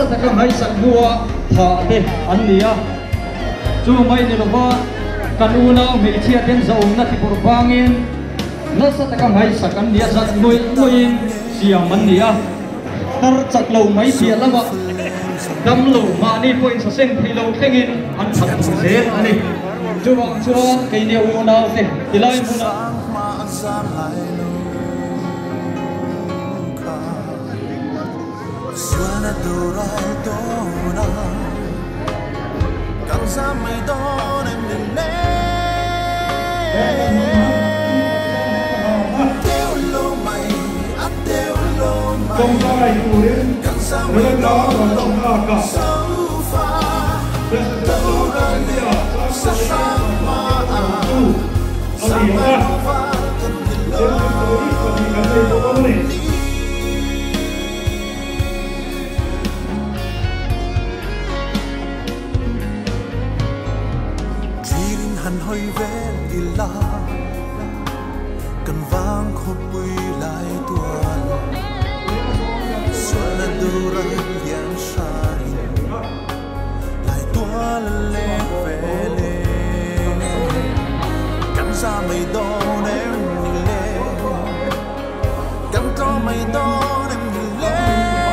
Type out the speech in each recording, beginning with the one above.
sa ta kam hai sak bua tha te an nia chu mai ni lova kan una me chia ten zo na ti pur bangin na sa ta kam hai sak an nia zat noi in siam man nia tar chak lo mai sia lama dam lo ma ni point sa seng thilo thengin an thak se ani chu kai ne una te tilai muna suena dorai dona căng ra mây đón em lên tiêu lô mày ắt tiêu lô mày căng ra mây đón sâu pha đâu ra liệu sa sa ma sa mai va cần hằn hơi ven đi la cần vang khóc bụi lại tuan xuân dura yang sai lại tuan lệ về lệ cắn ra mây đón em lệ cắn cho mây đón em lệ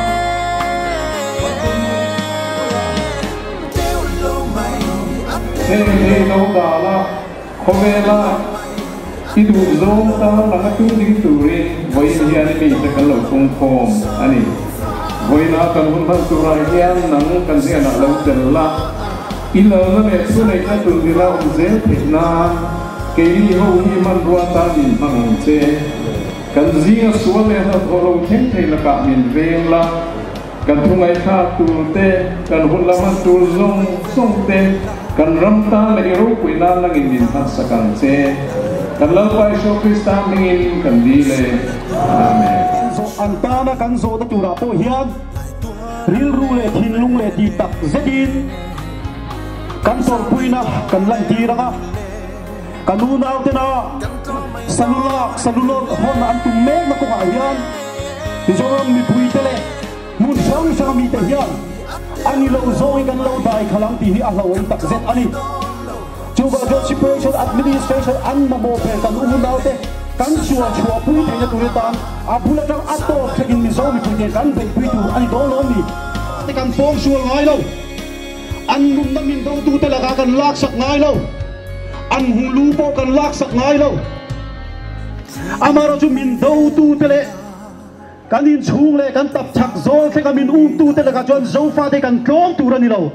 kêu lô mày ấp hey no dala khomela itu zong ta la tu ding turin voi ni ani mi ta kan lo kong khom ani voi na kan hun ban tu ra hian nang kan se na lo tel la ilo na me su nei ta tu dila um ze thina ke ri ho hi man ruwa ta din mang che kan zinga sual le na tholo theng thei la ka min veng la kan thungai tha tu te kan hun la man tu zong song te kan ramta la iro kuina la ngin han sakang che kan lo pai so krista mingin kan dile amen so antana kan so ta tura po hian ril ru le thin lung le ti tak zedin kan sor puina kan lan ti ranga kan u nau te na salulok hon an tu mek na ko ha hian ti jong mi pui te le mun sang sang mi te hian ani lo zoi kan lo dai khalang ti hi a lo on tak zet ani chuba participation administration an na mo pe kan u nau te kan chua pui te na tu le tan a bula tang ato khin mi zo mi pui te kan be pui tu ani do lo mi te kan pom sual ngai lo an num na min do tu te la kan lak sak ngai lo an hung lu po kan lak sak ngai lo amaro chu min do tu te le kan in chung le kan tap chak zol ke kan min tu te la ka jon zo fa te kan klom tu ran ni lo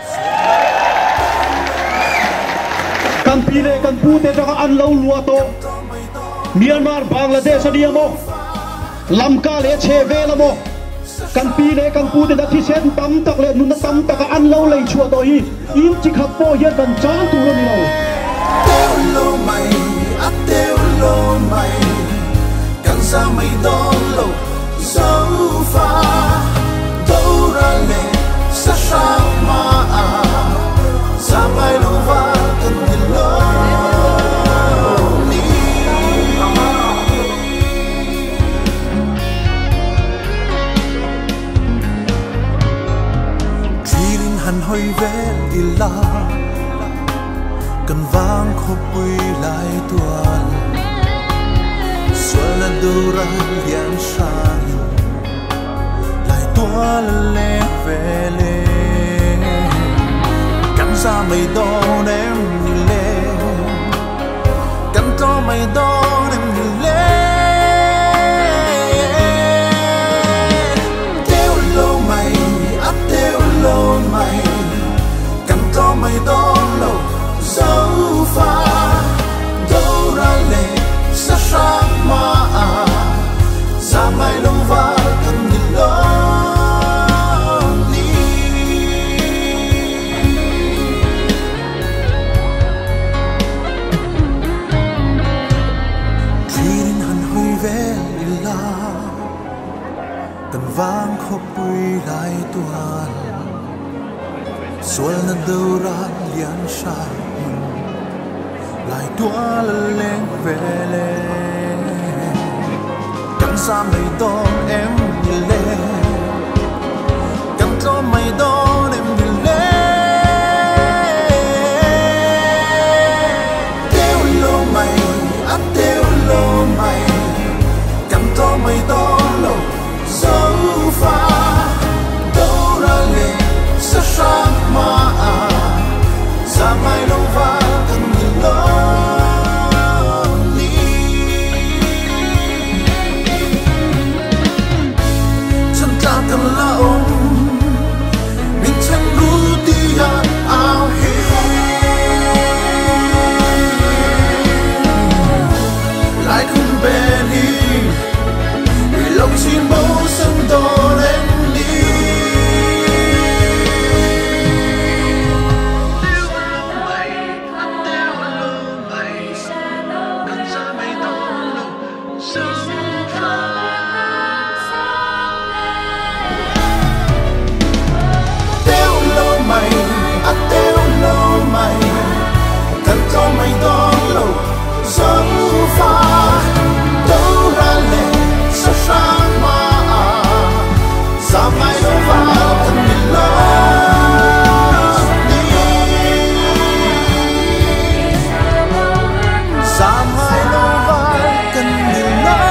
kan pi le kan pu te ka an lo lua to Myanmar Bangladesh dia mo lamka le che ve la mo kan pi le kan pu te da thi sen tam tak le nun tam tak an lo le chua to hi im chi khap po hian kan chang tu ran ni lo teo lo mai at teo lo mai kan sa mai don lo dẫu pha đâu ra lệ sa sa ma sa mai lo va cần nhìn lo ni chuyên hằn hơi vé đi la cần vang khóc bụi lại tuan xuân dura yang sai lại tua lệ về lệ cắn ra mây đón em nhìn lệ cắn cho mây đón em nhìn lệ kêu lô mày ắt kêu lô mày cắn cho mây đón lâu dẫu pha đâu ra lệ sa sa ma sa mai lo va cần nhìn lo ni chuyên hằn hơi ve la cần vang khóc bụi lại tuan xuân đâu ra liang sai lại tua lên về lên cắn ra mây đón em nhìn lên cắn cho mai don em đi lê tiêu lô mày ắt tiêu lô mày cầm to mày don lô dấu pha đâu ra lệ sa sang ma sa mai lâu va cần nhìn lo đi chân ta cần lao mình chẳngรู้đi ao hè lại không bên đi vì lòng xin bố sân to lên đi mày đó lâu dấu pha đâu ra lệ sao sáng mà sao mai đâu vào thân mình lo đi sao mai đâu vào thân mình lo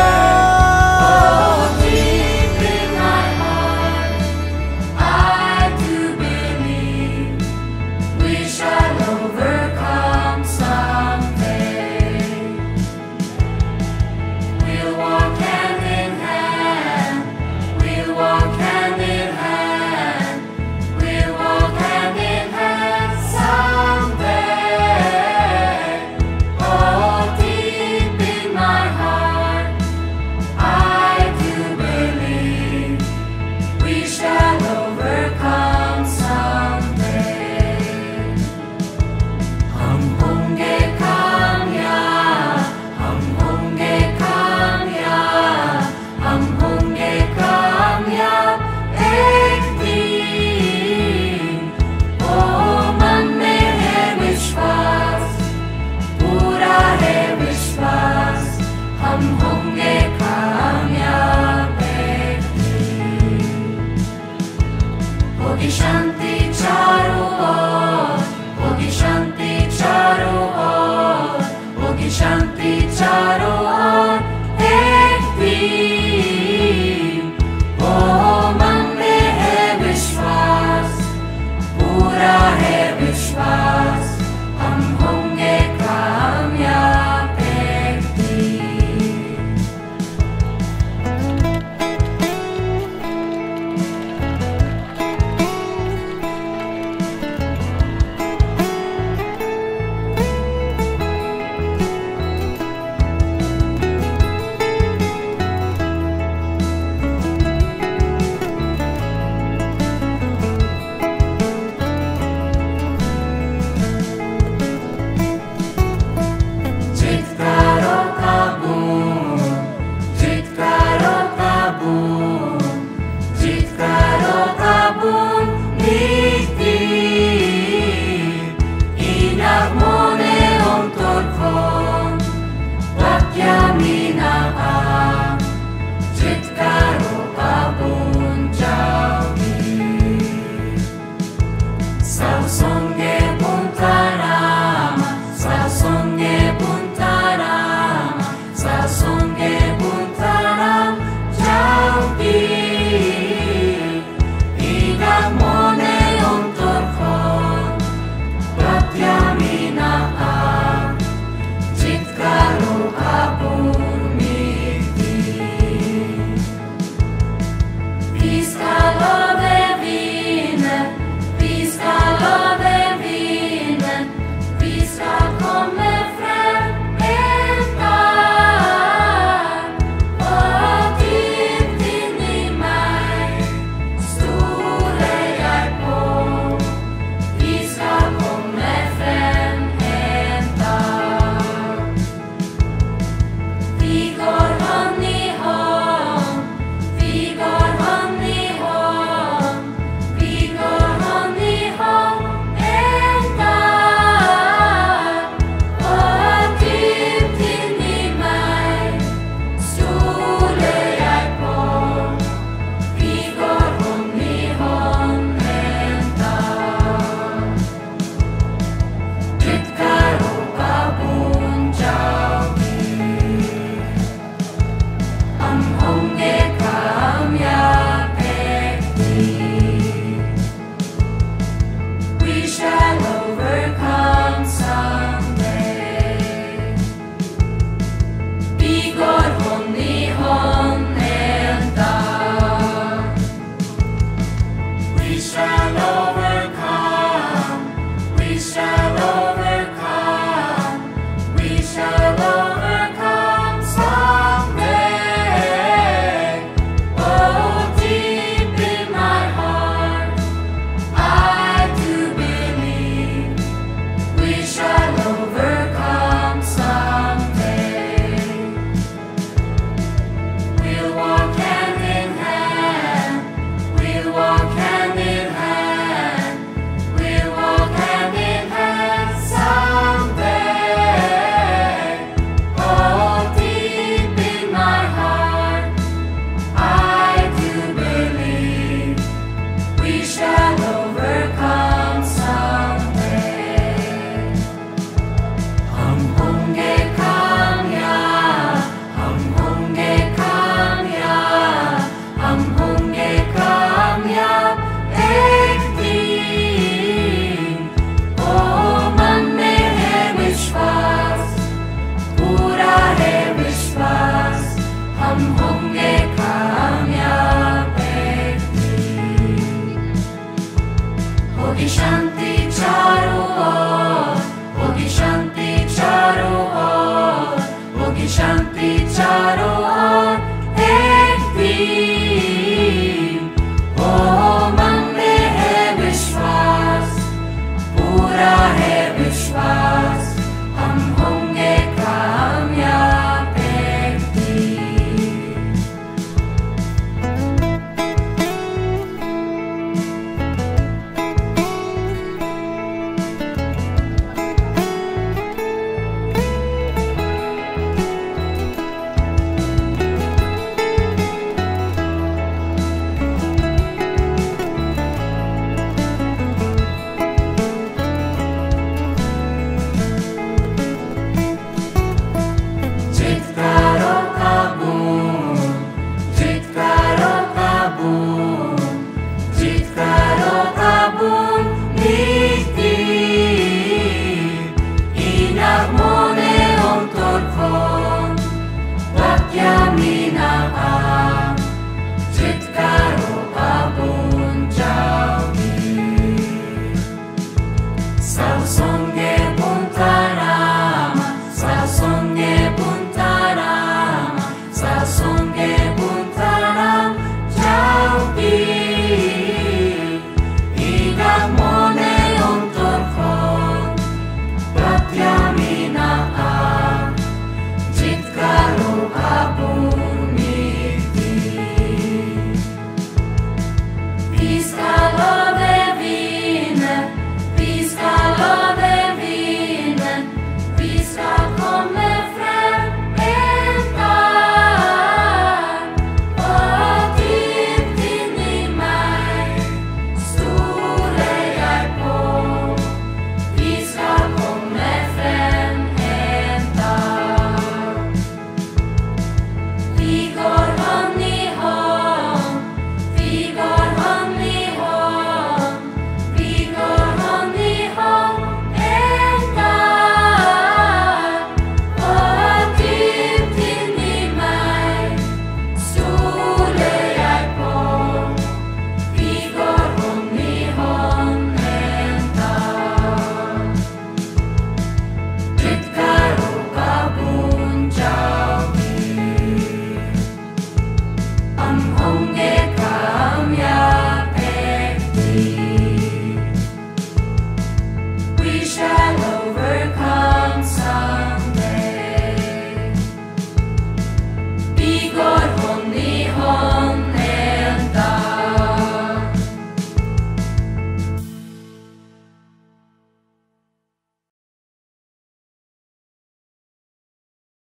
शांति चारों ओर, होगी शांति चारों ओर, होगी शांति चारों ओर, एक भी